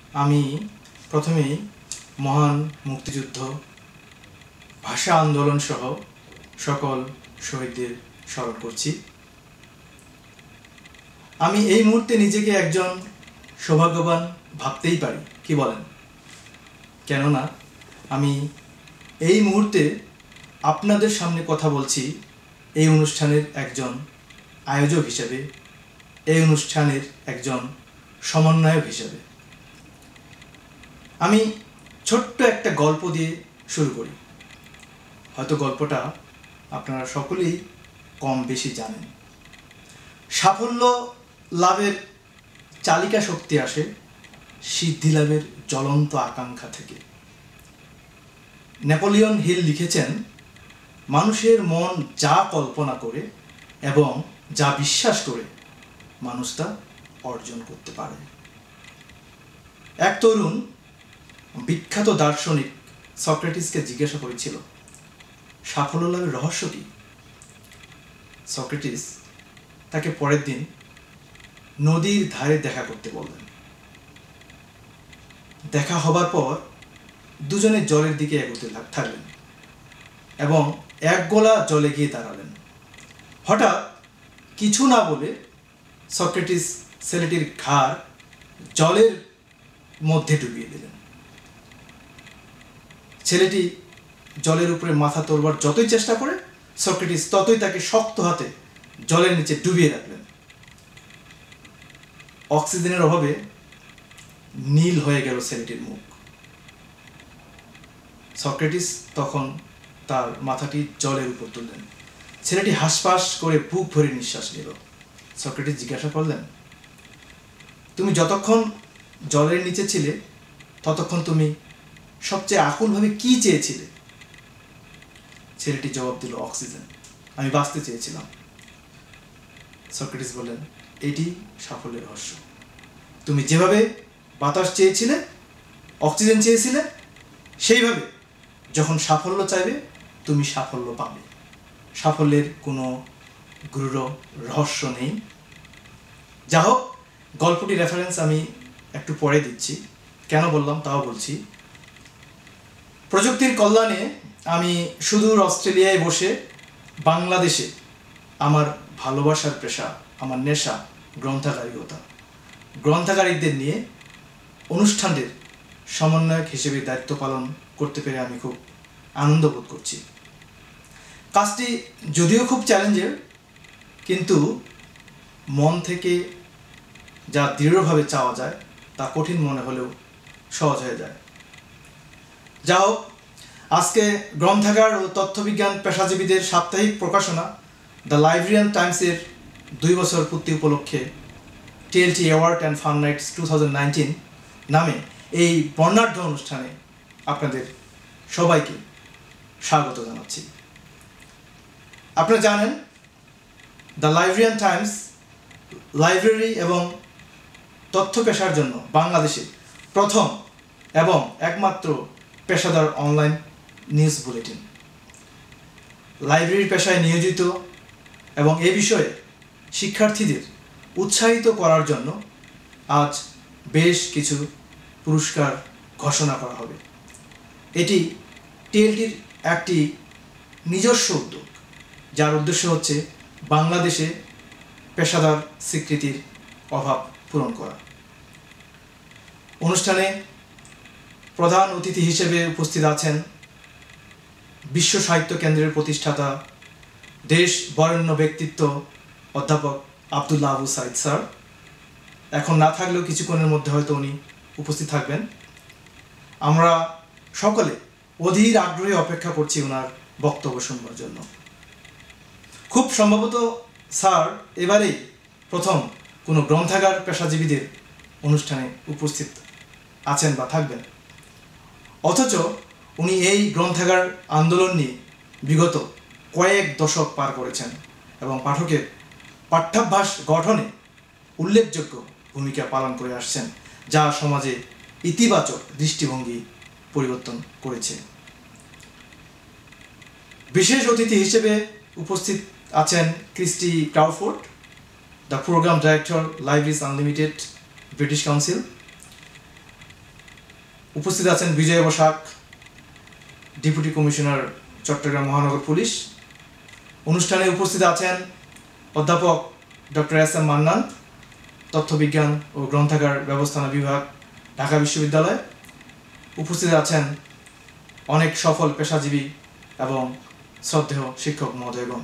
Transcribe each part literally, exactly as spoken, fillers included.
আমি প্রথমেই মহান মুক্তিযুদ্ধ ভাষা আন্দোলন সহ সকল শহীদদের স্মরণ করছি। আমি এই মুহূর্তে নিজেকে একজন সৌভাগ্যবান ভাবতেই পারি, কি বলেন? কেননা আমি এই মুহূর্তে আপনাদের সামনে কথা বলছি এই অনুষ্ঠানের একজন আয়োজক হিসেবে, এই অনুষ্ঠানের একজন সমন্বয়ক হিসেবে। আমি ছোট্ট একটা গল্প দিয়ে শুরু করি। হয়তো গল্পটা আপনারা সকলেই কম বেশি জানেন। সাফল্য লাভের চালিকা শক্তি আসে সিদ্ধি লাভের জ্বলন্ত আকাঙ্ক্ষা থেকে। নেপোলিয়ন হিল লিখেছেন, মানুষের মন যা কল্পনা করে এবং যা বিশ্বাস করে মানুষ তা অর্জন করতে পারে। এক তরুণ বিখ্যাত দার্শনিক সক্রেটিসকে জিজ্ঞাসা করেছিল, সাফল্য লাভের রহস্য কি? সক্রেটিস তাকে পরের দিন নদীর ধারে দেখা করতে বললেন। দেখা হবার পর দুজনে জলের দিকে এগোতে থাকলেন এবং এক গোলা জলে গিয়ে দাঁড়ালেন। হঠাৎ কিছু না বলে সক্রেটিস ছেলেটির ঘাড় জলের মধ্যে ডুবিয়ে দিলেন। ছেলেটি জলের উপরে মাথা তোলবার যতই চেষ্টা করে, সক্রেটিস ততই তাকে শক্ত হাতে জলের নিচে ডুবিয়ে রাখলেন। অক্সিজেনের অভাবে নীল হয়ে গেল ছেলেটির মুখ। সক্রেটিস তখন তার মাথাটি জলের উপর তুললেন। ছেলেটি হাঁসফাঁস করে বুক ভরে নিঃশ্বাস নিল। সক্রেটিস জিজ্ঞাসা করলেন, তুমি যতক্ষণ জলের নিচে ছিলে ততক্ষণ তুমি সবচেয়ে আকুলভাবে কি চেয়েছিলে? ছেলেটি জবাব দিল, অক্সিজেন। আমি বাঁচতে চেয়েছিলাম। সক্রেটিস বললেন, এটি সাফল্যের রহস্য। তুমি যেভাবে বাতাস চেয়েছিলে, অক্সিজেন চেয়েছিলে, সেইভাবে যখন সাফল্য চাইবে তুমি সাফল্য পাবে। সাফল্যের কোনো গূঢ় রহস্য নেই। যা হোক, গল্পটি রেফারেন্স আমি একটু পরে দিচ্ছি, কেন বললাম তাও বলছি। প্রযুক্তির কল্যাণে আমি সুদূর অস্ট্রেলিয়ায় বসে বাংলাদেশে আমার ভালোবাসার পেশা, আমার নেশা গ্রন্থাগারিকতা, গ্রন্থাগারিকদের নিয়ে অনুষ্ঠানটির সমন্বয়ক হিসেবে দায়িত্ব পালন করতে পেরে আমি খুব আনন্দ বোধ করছি। কাজটি যদিও খুব চ্যালেঞ্জের, কিন্তু মন থেকে যা দৃঢ়ভাবে চাওয়া যায় তা কঠিন মনে হলেও সহজ হয়ে যায়। যা হোক, আজকে গ্রন্থাগার ও তথ্যবিজ্ঞান পেশাজীবীদের সাপ্তাহিক প্রকাশনা দ্য লাইব্রেরিয়ান টাইমসের দুই বছর পূর্তি উপলক্ষে TLT award and fun nights two thousand nineteen নামে এই বর্ণাঢ্য অনুষ্ঠানে আপনাদের সবাইকে স্বাগত জানাচ্ছি। আপনারা জানেন, দ্য লাইব্রেরিয়ান টাইমস লাইব্রেরি এবং তথ্য পেশার জন্য বাংলাদেশে প্রথম এবং একমাত্র পেশাদার অনলাইন নিউজ বুলেটিন। লাইব্রেরি পেশায় নিয়োজিত এবং এ বিষয়ে শিক্ষার্থীদের উৎসাহিত করার জন্য আজ বেশ কিছু পুরস্কার ঘোষণা করা হবে। এটি টিএলটির একটি নিজস্ব উদ্যোগ, যার উদ্দেশ্য হচ্ছে বাংলাদেশে পেশাদার স্বীকৃতির অভাব পূরণ করা। অনুষ্ঠানে প্রধান অতিথি হিসেবে উপস্থিত আছেন বিশ্ব সাহিত্য কেন্দ্রের প্রতিষ্ঠাতা, দেশ বরেণ্য ব্যক্তিত্ব অধ্যাপক আব্দুল্লাহ আবু সাইদ স্যার। এখন না থাকলেও কিছুক্ষণের মধ্যে হয়তো উনি উপস্থিত থাকবেন। আমরা সকলে অধীর আগ্রহে অপেক্ষা করছি ওনার বক্তব্য শুনবার জন্য। খুব সম্ভবত স্যার এবারেই প্রথম কোনো গ্রন্থাগার পেশাজীবীদের অনুষ্ঠানে উপস্থিত আছেন বা থাকবেন, অথচ উনি এই গ্রন্থাগার আন্দোলন নিয়ে বিগত কয়েক দশক পার করেছেন এবং পাঠকের পাঠ্যাভ্যাস গঠনে উল্লেখযোগ্য ভূমিকা পালন করে আসছেন, যা সমাজে ইতিবাচক দৃষ্টিভঙ্গি পরিবর্তন করেছে। বিশেষ অতিথি হিসেবে উপস্থিত আছেন Christie Crawford, the program director, libraries unlimited, British Council. উপস্থিত আছেন বিজয় বসাক, ডেপুটি কমিশনার, চট্টগ্রাম মহানগর পুলিশ। অনুষ্ঠানে উপস্থিত আছেন অধ্যাপক ডক্টর এস এম মান্নান, তথ্যবিজ্ঞান ও গ্রন্থাগার ব্যবস্থাপনা বিভাগ, ঢাকা বিশ্ববিদ্যালয়। উপস্থিত আছেন অনেক সফল পেশাজীবী এবং শ্রদ্ধেয় শিক্ষক মহোদয়গণ।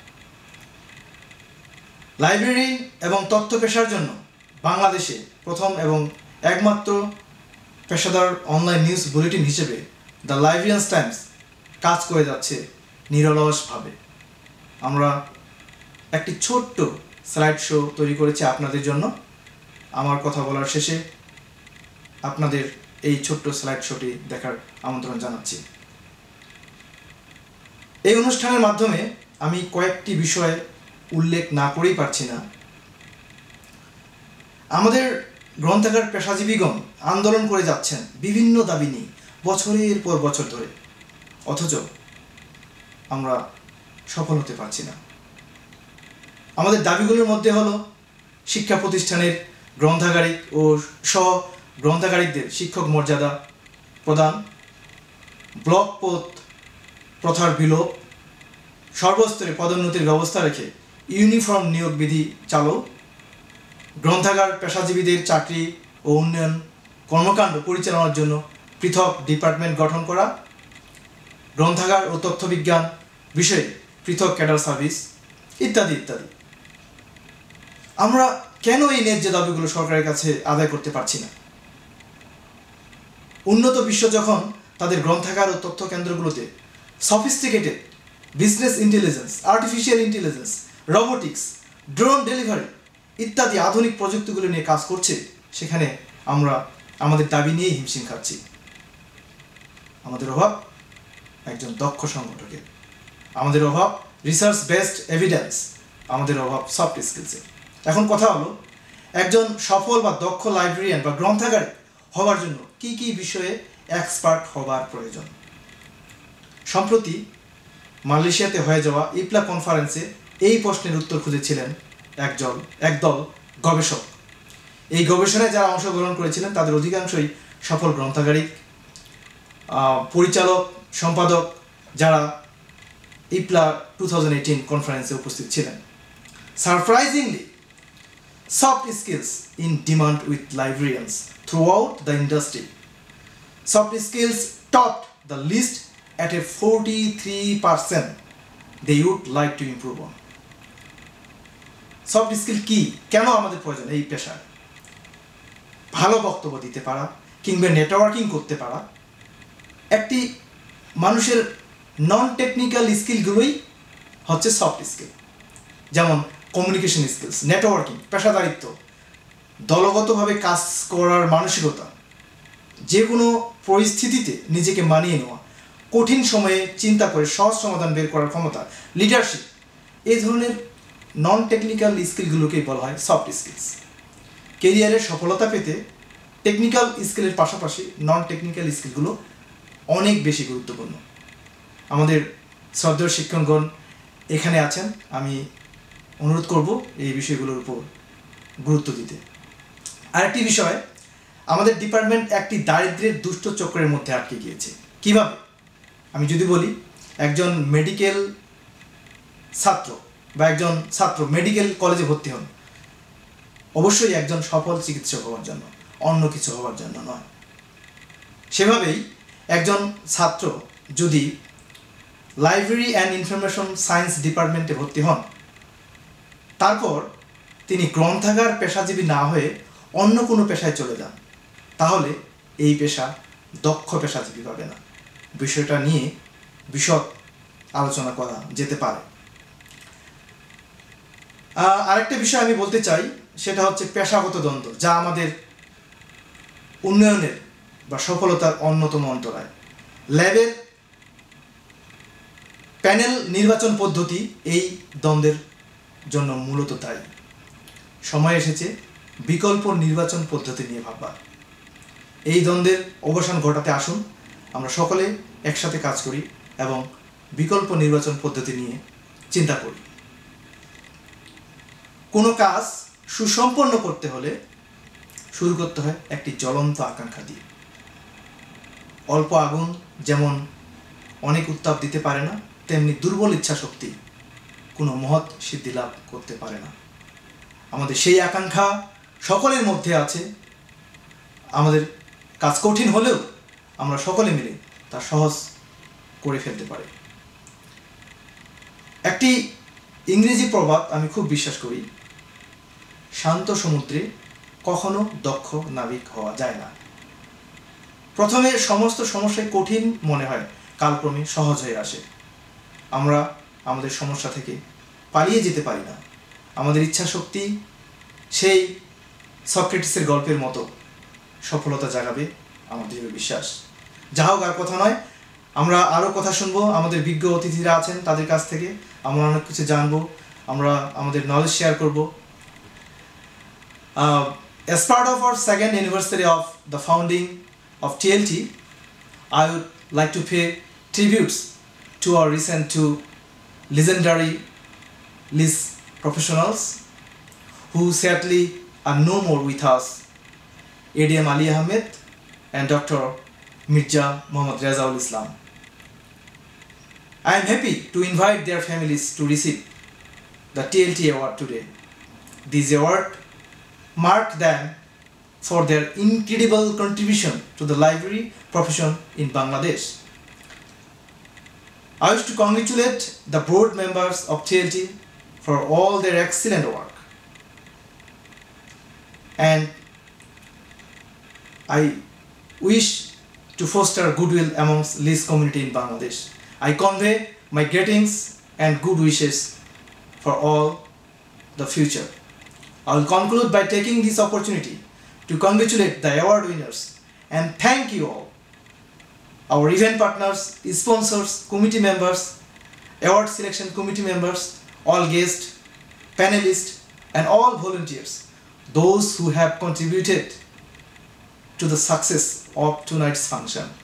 লাইব্রেরি এবং তথ্য পেশার জন্য বাংলাদেশে প্রথম এবং একমাত্র পেশাদার অনলাইন নিউজ বুলেটিন হিসেবে দ্য লাইব্রেরিয়ানস টাইমস কাজ করে যাচ্ছে নিরলসভাবে। আমরা একটি ছোট্ট স্লাইড শো তৈরি করেছি আপনাদের জন্য। আমার কথা বলার শেষে আপনাদের এই ছোট্ট স্লাইড শোটি দেখার আমন্ত্রণ জানাচ্ছি। এই অনুষ্ঠানের মাধ্যমে আমি কয়েকটি বিষয় উল্লেখ না করেই পারছি না। আমাদের গ্রন্থাগার পেশাজীবীগণ আন্দোলন করে যাচ্ছেন বিভিন্ন দাবি নিয়ে বছরের পর বছর ধরে, অথচ আমরা সফল হতে পারছি না। আমাদের দাবিগুলোর মধ্যে হলো শিক্ষা প্রতিষ্ঠানের গ্রন্থাগারিক ও সহ গ্রন্থাগারিকদের শিক্ষক মর্যাদা প্রদান, ব্লক পথ প্রথার বিলোপ, সর্বস্তরে পদোন্নতির ব্যবস্থা রেখে ইউনিফর্ম নিয়োগ বিধি চালু, গ্রন্থাগার পেশাজীবীদের চাকরি ও উন্নয়ন কর্মকাণ্ড পরিচালনার জন্য পৃথক ডিপার্টমেন্ট গঠন করা, গ্রন্থাগার ও তথ্যবিজ্ঞান বিষয়ে পৃথক ক্যাডার সার্ভিস ইত্যাদি ইত্যাদি। আমরা কেন এই ন্যায্য দাবিগুলো সরকারের কাছে আদায় করতে পারছি না? উন্নত বিশ্ব যখন তাদের গ্রন্থাগার ও তথ্য কেন্দ্রগুলোতে sophisticated business intelligence, artificial intelligence, robotics, drone delivery ইত্যাদি আধুনিক প্রযুক্তিগুলো নিয়ে কাজ করছে, সেখানে আমরা আমাদের দাবি নিয়েই হিমশিম খাচ্ছি। আমাদের অভাব একজন দক্ষ সংগঠকের, আমাদের অভাব রিসার্চ বেসড এভিডেন্স, আমাদের অভাব সফট স্কিলসের। এখন কথা হলো, একজন সফল বা দক্ষ লাইব্রেরিয়ান বা গ্রন্থাগারে হওয়ার জন্য কি কি বিষয়ে এক্সপার্ট হবার প্রয়োজন? সম্প্রতি মালয়েশিয়াতে হয়ে যাওয়া ইপলা কনফারেন্সে এই প্রশ্নের উত্তর খুঁজেছিলেন একজন একদল গবেষক। এই গবেষণায় যারা অংশগ্রহণ করেছিলেন তাদের অধিকাংশই সফল গ্রন্থাগারিক, পরিচালক, সম্পাদক, যারা ইপলা টু থাউজেন্ড এইটিন কনফারেন্সে উপস্থিত ছিলেন। Surprisingly, soft skills in demand with librarians throughout the industry. Soft skills topped the list at a forty-three percent they would like to improve on. Soft skill কি, কেন আমাদের প্রয়োজন এই পেশায়? ভালো বক্তব্য দিতে পারা কিংবা নেটওয়ার্কিং করতে পারা, একটি মানুষের নন টেকনিক্যাল স্কিলগুলোই হচ্ছে সফট স্কিল। যেমন কমিউনিকেশন স্কিলস, নেটওয়ার্কিং, পেশাদারিত্ব, দলগতভাবে কাজ করার মানসিকতা, যে কোনো পরিস্থিতিতে নিজেকে মানিয়ে নেওয়া, কঠিন সময়ে চিন্তা করে সহজ সমাধান বের করার ক্ষমতা, লিডারশিপ, এই ধরনের নন টেকনিক্যাল স্কিলগুলোকেই বলা হয় সফট স্কিলস। কেরিয়ারে সফলতা পেতে টেকনিক্যাল স্কিলের পাশাপাশি নন টেকনিক্যাল স্কিলগুলো অনেক বেশি গুরুত্বপূর্ণ। আমাদের শ্রদ্ধেয় শিক্ষকগণ এখানে আছেন, আমি অনুরোধ করব এই বিষয়গুলোর উপর গুরুত্ব দিতে। আরেকটি বিষয়, আমাদের ডিপার্টমেন্ট একটি দারিদ্র্যের দুষ্ট চক্রের মধ্যে আটকে গিয়েছে। কিভাবে? আমি যদি বলি, একজন মেডিকেল ছাত্র বা একজন ছাত্র মেডিকেল কলেজে ভর্তি হন, অবশ্যই একজন সফল চিকিৎসক হওয়ার জন্য, অন্য কিছু হওয়ার জন্য নয়। সেভাবেই একজন ছাত্র যদি লাইব্রেরি অ্যান্ড ইনফরমেশন সায়েন্স ডিপার্টমেন্টে ভর্তি হন, তারপর তিনি গ্রন্থাগার পেশাজীবী না হয়ে অন্য কোনো পেশায় চলে যান, তাহলে এই পেশা দক্ষ পেশাজীবী পাবে না। বিষয়টা নিয়ে বিশদ আলোচনা করা যেতে পারে। আরেকটা বিষয় আমি বলতে চাই, সেটা হচ্ছে পেশাগত দ্বন্দ্ব, যা আমাদের উন্নয়নের বা সফলতার অন্যতম অন্তরায়। ল্যাবের প্যানেল নির্বাচন পদ্ধতি এই দ্বন্দ্বের জন্য মূলত তাই। সময় এসেছে বিকল্প নির্বাচন পদ্ধতি নিয়ে ভাববার। এই দ্বন্দ্বের অবসান ঘটাতে আসুন আমরা সকলে একসাথে কাজ করি এবং বিকল্প নির্বাচন পদ্ধতি নিয়ে চিন্তা করি। কোনো কাজ সুসম্পন্ন করতে হলে শুরু করতে হয় একটি জ্বলন্ত আকাঙ্ক্ষা দিয়ে। অল্প আগুন যেমন অনেক উত্তাপ দিতে পারে না, তেমনি দুর্বল ইচ্ছা শক্তি কোনো মহৎ সিদ্ধি লাভ করতে পারে না। আমাদের সেই আকাঙ্ক্ষা সকলের মধ্যে আছে। আমাদের কাজ কঠিন হলেও আমরা সকলে মিলে তা সহজ করে ফেলতে পারি। একটি ইংরেজি প্রবাদ আমি খুব বিশ্বাস করি, শান্ত সমুদ্রে কখনো দক্ষ নাবিক হওয়া যায় না। প্রথমে সমস্ত সমস্যায় কঠিন মনে হয়, কালক্রমে সহজ হয়ে আসে। আমরা আমাদের সমস্যা থেকে পালিয়ে যেতে পারি না। আমাদের ইচ্ছা শক্তি সেই সক্রেটিসের গল্পের মতো সফলতা জাগাবে আমার দৃঢ় বিশ্বাস। যা হোক, আর কথা নয়, আমরা আরও কথা শুনবো। আমাদের বিজ্ঞ অতিথিরা আছেন, তাদের কাছ থেকে আমরা অনেক কিছু জানবো, আমরা আমাদের নলেজ শেয়ার করব। As part of our second anniversary of the founding of T L T, I would like to pay tributes to our recent two legendary Liz professionals who sadly are no more with us, A D M Ali Ahmed and Doctor Mirza Muhammad Razaul Islam. I am happy to invite their families to receive the T L T award today. This award marked them for their incredible contribution to the library profession in Bangladesh. I wish to congratulate the board members of T L T for all their excellent work. And I wish to foster goodwill amongst Liz community in Bangladesh. I convey my greetings and good wishes for all the future. I will conclude by taking this opportunity to congratulate the award winners and thank you all, our event partners, sponsors, committee members, award selection committee members, all guests, panelists, and all volunteers, those who have contributed to the success of tonight's function.